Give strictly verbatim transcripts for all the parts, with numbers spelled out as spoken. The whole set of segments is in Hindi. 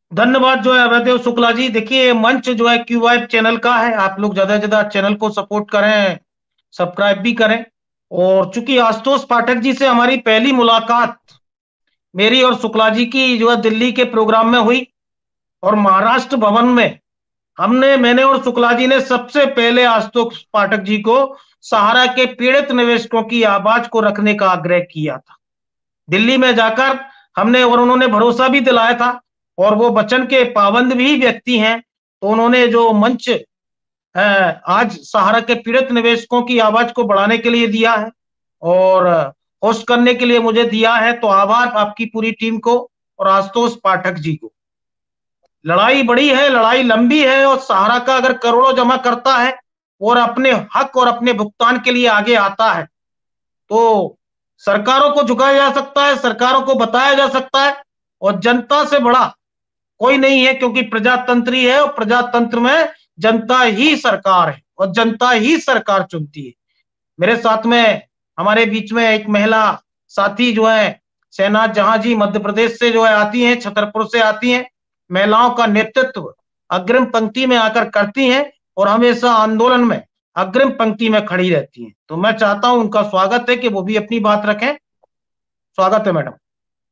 धन्यवाद जो है अभयदेव शुक्ला जी। देखिए मंच जो है क्यू वाइब चैनल का है, आप लोग ज्यादा से ज्यादा चैनल को सपोर्ट करें, सब्सक्राइब भी करें। और चूंकि आशुतोष पाठक जी से हमारी पहली मुलाकात मेरी और शुक्ला जी की जो है दिल्ली के प्रोग्राम में हुई, और महाराष्ट्र भवन में हमने मैंने और शुक्ला जी ने सबसे पहले आशुतोष पाठक जी को सहारा के पीड़ित निवेशकों की आवाज को रखने का आग्रह किया था दिल्ली में जाकर हमने, और उन्होंने भरोसा भी दिलाया था, और वो वचन के पाबंद भी व्यक्ति हैं। तो उन्होंने जो मंच आज सहारा के पीड़ित निवेशकों की आवाज को बढ़ाने के लिए दिया है और होस्ट करने के लिए मुझे दिया है, तो आभार आपकी पूरी टीम को और आशुतोष पाठक जी को। लड़ाई बड़ी है, लड़ाई लंबी है, और सहारा का अगर करोड़ों जमा करता है और अपने हक और अपने भुगतान के लिए आगे आता है तो सरकारों को झुकाया जा सकता है, सरकारों को बताया जा सकता है, और जनता से बड़ा कोई नहीं है, क्योंकि प्रजातंत्र ही है और प्रजातंत्र में जनता ही सरकार है और जनता ही सरकार चुनती है। मेरे साथ में हमारे बीच में एक महिला साथी जो है शहनाज जहां जी मध्य प्रदेश से जो है आती हैं, छतरपुर से आती हैं, महिलाओं का नेतृत्व अग्रिम पंक्ति में आकर करती हैं और हमेशा आंदोलन में अग्रिम पंक्ति में खड़ी रहती हैं। तो मैं चाहता हूं, उनका स्वागत है कि वो भी अपनी बात रखें। स्वागत है मैडम।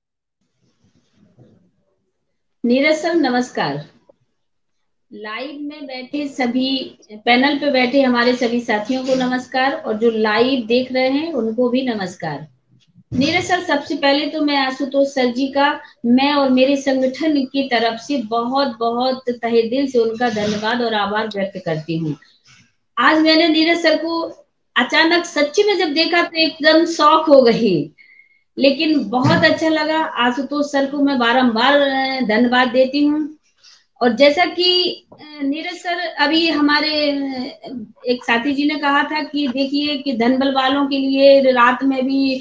नीरज सर नमस्कार। लाइव में बैठे सभी, पैनल पे बैठे हमारे सभी साथियों को नमस्कार, और जो लाइव देख रहे हैं उनको भी नमस्कार। नीरज सर, सबसे पहले तो मैं आशुतोष सर जी का, मैं और मेरे संगठन की तरफ से बहुत बहुत तहे दिल से उनका धन्यवाद और आभार व्यक्त करती हूँ। आज मैंने नीरज सर को अचानक सच्ची में जब देखा तो एकदम शौक हो गई, लेकिन बहुत अच्छा लगा। आशुतोष सर को मैं बारंबार धन्यवाद देती हूँ। और जैसा कि नीरज सर अभी हमारे एक साथी जी ने कहा था कि देखिए कि धनबल वालों के लिए रात में भी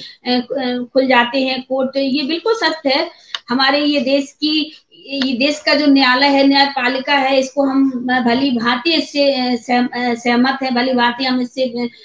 खुल जाते हैं कोर्ट, ये बिल्कुल सत्य है। हमारे ये देश की, ये देश का जो न्यायालय है, न्यायपालिका है, इसको हम भली भांति इससे सहमत है, भली भांति हम इससे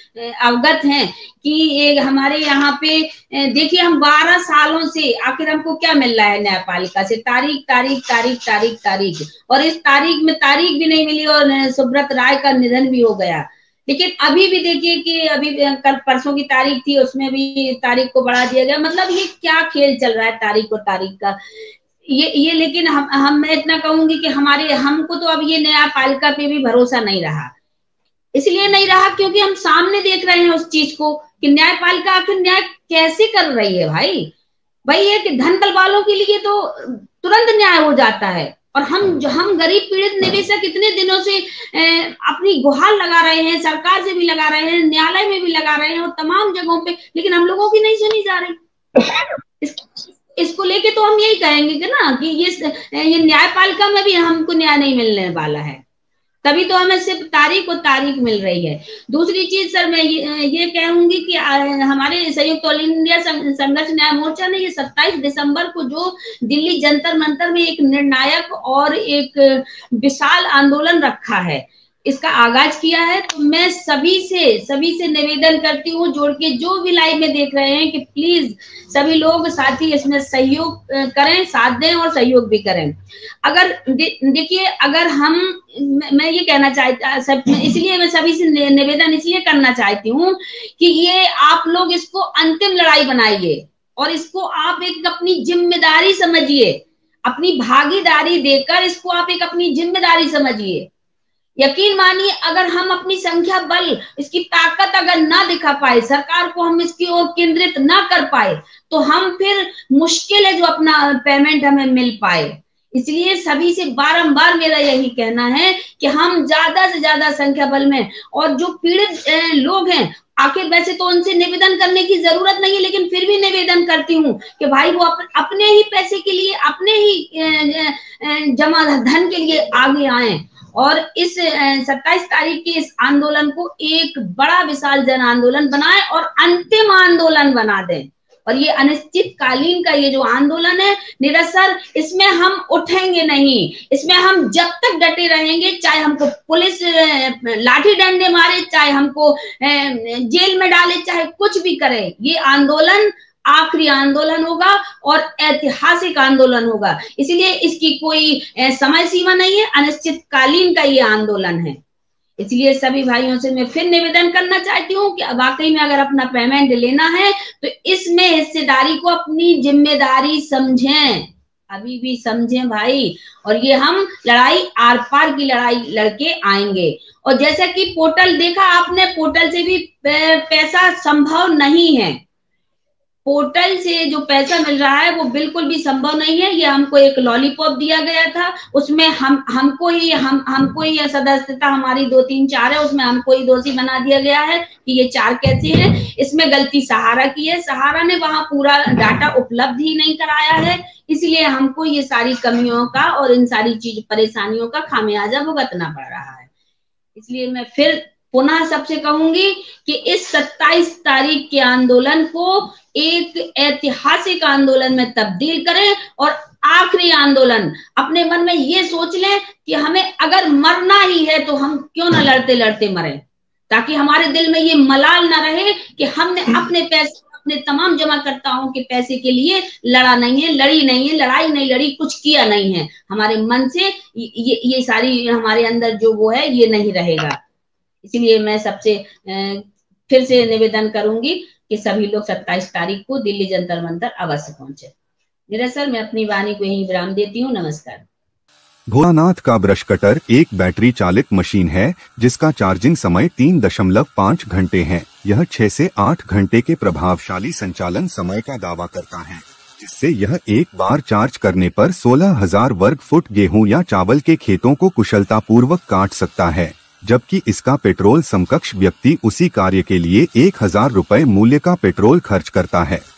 अवगत हैं कि ये हमारे यहाँ पे देखिए हम बारह सालों से आखिर हमको क्या मिल रहा है न्यायपालिका से, तारीख तारीख तारीख तारीख तारीख, और इस तारीख में तारीख भी नहीं मिली और सुब्रत राय का निधन भी हो गया। लेकिन अभी भी देखिए कि अभी कल परसों की तारीख थी, उसमें भी तारीख को बढ़ा दिया गया। मतलब ये क्या खेल चल रहा है तारीख और तारीख का, ये ये लेकिन हम हम मैं इतना कहूंगी कि हमारे हमको तो अब ये न्यायपालिका पे भी भरोसा नहीं रहा। इसलिए नहीं रहा क्योंकि हम सामने देख रहे हैं उस चीज को कि न्यायपालिका आखिर न्याय कैसे कर रही है। भाई भाई ये कि धन बल वालों के लिए तो तुरंत न्याय हो जाता है, और हम जो हम गरीब पीड़ित निवेशक इतने दिनों से ए, अपनी गुहार लगा रहे हैं, सरकार से भी लगा रहे हैं, न्यायालय में भी लगा रहे हैं और तमाम जगहों पे, लेकिन हम लोगों की नहीं सुनी जा रही। इस, इसको लेके तो हम यही कहेंगे कि ना कि ये ये न्यायपालिका में भी हमको न्याय नहीं मिलने वाला है, तभी तो हमें सिर्फ तारीख और तारीख मिल रही है। दूसरी चीज सर मैं ये, ये कहूंगी कि हमारे संयुक्त ऑल इंडिया संघर्ष न्याय मोर्चा ने ये सत्ताईस दिसंबर को जो दिल्ली जंतर मंतर में एक निर्णायक और एक विशाल आंदोलन रखा है, इसका आगाज किया है, तो मैं सभी से सभी से निवेदन करती हूँ, जोड़ के जो भी लाइव में देख रहे हैं, कि प्लीज सभी लोग साथी इसमें सहयोग करें, साथ दें और सहयोग भी करें। अगर देखिए अगर हम, मैं ये कहना चाहती, इसलिए मैं सभी से निवेदन इसलिए करना चाहती हूँ कि ये आप लोग इसको अंतिम लड़ाई बनाइए और इसको आप एक अपनी जिम्मेदारी समझिए, अपनी भागीदारी देकर इसको आप एक अपनी जिम्मेदारी समझिए। यकीन मानिए अगर हम अपनी संख्या बल, इसकी ताकत अगर ना दिखा पाए, सरकार को हम इसकी ओर केंद्रित ना कर पाए, तो हम फिर मुश्किल है जो अपना पेमेंट हमें मिल पाए। इसलिए सभी से बारंबार मेरा यही कहना है कि हम ज्यादा से ज्यादा संख्या बल में, और जो पीड़ित लोग हैं, आखिर वैसे तो उनसे निवेदन करने की जरूरत नहीं है, लेकिन फिर भी निवेदन करती हूँ कि भाई वो अप, अपने ही पैसे के लिए, अपने ही जमा धन के लिए आगे आए और इस सत्ताईस तारीख के इस आंदोलन को एक बड़ा विशाल जन आंदोलन बनाए और अंतिम आंदोलन बना दें। और ये अनिश्चितकालीन का ये जो आंदोलन है नीरज सर, इसमें हम उठेंगे नहीं, इसमें हम जब तक डटे रहेंगे, चाहे हमको पुलिस लाठी डंडे मारे, चाहे हमको जेल में डाले, चाहे कुछ भी करे, ये आंदोलन आखिरी आंदोलन होगा और ऐतिहासिक आंदोलन होगा। इसलिए इसकी कोई समय सीमा नहीं है, अनिश्चितकालीन का ये आंदोलन है। इसलिए सभी भाइयों से मैं फिर निवेदन करना चाहती हूँ कि वाकई में अगर अपना पेमेंट लेना है तो इसमें हिस्सेदारी को अपनी जिम्मेदारी समझें, अभी भी समझें भाई। और ये हम लड़ाई आर पार की लड़ाई लड़के आएंगे। और जैसा कि पोर्टल देखा आपने, पोर्टल से भी पैसा संभव नहीं है, पोर्टल से जो पैसा मिल रहा है वो बिल्कुल भी संभव नहीं है। ये हमको एक लॉलीपॉप दिया गया था, उसमें हम हमको ही हम हमको ही सदस्यता हमारी दो तीन चार है, उसमें हमको ही दोषी बना दिया गया है कि ये चार कैसे हैं। इसमें गलती सहारा की है, सहारा ने वहां पूरा डाटा उपलब्ध ही नहीं कराया है, इसलिए हमको ये सारी कमियों का और इन सारी चीज परेशानियों का खामियाजा भुगतना पड़ रहा है। इसलिए मैं फिर पुनः सबसे कहूंगी कि इस सत्ताईस तारीख के आंदोलन को एक ऐतिहासिक आंदोलन में तब्दील करें और आखिरी आंदोलन अपने मन में ये सोच लें कि हमें अगर मरना ही है तो हम क्यों ना लड़ते लड़ते मरें, ताकि हमारे दिल में ये मलाल ना रहे कि हमने अपने पैसे अपने तमाम जमाकर्ताओं के पैसे के लिए लड़ा नहीं है, लड़ी नहीं है, लड़ाई नहीं लड़ी, कुछ किया नहीं है। हमारे मन से ये ये सारी हमारे अंदर जो वो है ये नहीं रहेगा। इसलिए मैं सबसे फिर से निवेदन करूंगी कि सभी लोग सत्ताईस तारीख को दिल्ली जंतर मंतर अवश्य पहुंचे। निरसल मैं अपनी वाणी को यहीं विराम देती हूँ। नमस्कार। भोलानाथ का ब्रश कटर एक बैटरी चालित मशीन है जिसका चार्जिंग समय तीन दशमलव पाँच घंटे है। यह छह से आठ घंटे के प्रभावशाली संचालन समय का दावा करता है, जिससे यह एक बार चार्ज करने पर सोलह हजार वर्ग फुट गेहूं या चावल के खेतों को कुशलतापूर्वक काट सकता है, जबकि इसका पेट्रोल समकक्ष व्यक्ति उसी कार्य के लिए एक हजार रुपए मूल्य का पेट्रोल खर्च करता है।